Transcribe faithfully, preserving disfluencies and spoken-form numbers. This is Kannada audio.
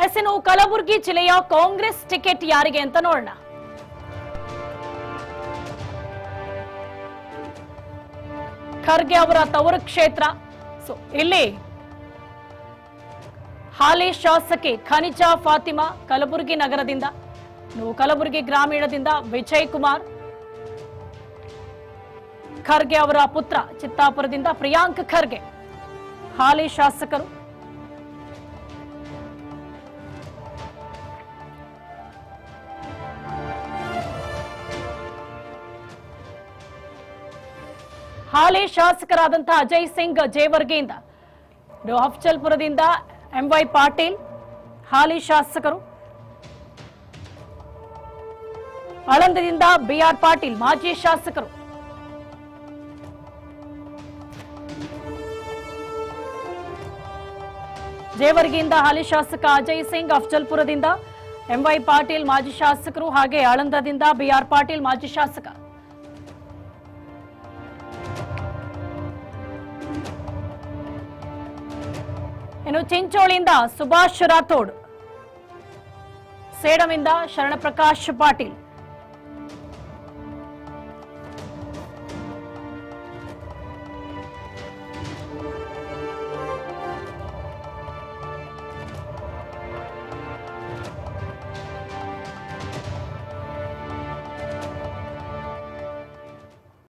ಎಸ್ ಇನ್ನು ಕಲಬುರಗಿ ಜಿಲ್ಲೆಯ ಕಾಂಗ್ರೆಸ್ ಟಿಕೆಟ್ ಯಾರಿಗೆ ಅಂತ ನೋಡೋಣ. ಖರ್ಗೆ ಅವರ ತವರು ಕ್ಷೇತ್ರ. ಸೊ ಇಲ್ಲಿ ಹಾಲಿ ಶಾಸಕಿ ಖನಿಜಾ ಫಾತಿಮಾ ಕಲಬುರಗಿ ನಗರದಿಂದ, ಕಲಬುರಗಿ ಗ್ರಾಮೀಣದಿಂದ ವಿಜಯ್ ಕುಮಾರ್, ಖರ್ಗೆ ಅವರ ಪುತ್ರ ಚಿತ್ತಾಪುರದಿಂದ ಪ್ರಿಯಾಂಕ್ ಖರ್ಗೆ ಹಾಲಿ ಶಾಸಕರು. ಹಾಲಿ ಶಾಸಕರಾದಂತಹ ಅಜಯ್ ಸಿಂಗ್ ಜೇವರ್ಗಿಯಿಂದ, ಅಫ್ಜಲ್ಪುರದಿಂದ ಎಂವೈ ಪಾಟೀಲ್ ಹಾಲಿ ಶಾಸಕರು, ಆಳಂದದಿಂದ ಬಿಆರ್ ಪಾಟೀಲ್ ಮಾಜಿ ಶಾಸಕರು, ಜೇವರ್ಗಿಯಿಂದ ಹಾಲಿ ಶಾಸಕ ಅಜಯ್ ಸಿಂಗ್, ಅಫ್ಜಲ್ಪುರದಿಂದ ಎಂವೈ ಪಾಟೀಲ್ ಮಾಜಿ ಶಾಸಕರು, ಹಾಗೆ ಆಳಂದದಿಂದ ಬಿಆರ್ ಪಾಟೀಲ್ ಮಾಜಿ ಶಾಸಕ. ಇನ್ನು ಚಿಂಚೋಳಿಯಿಂದ ಸುಭಾಷ್ ರಾಥೋಡ್, ಸೇಡಮಿಂದ ಶರಣಪ್ರಕಾಶ್ ಪಾಟೀಲ್,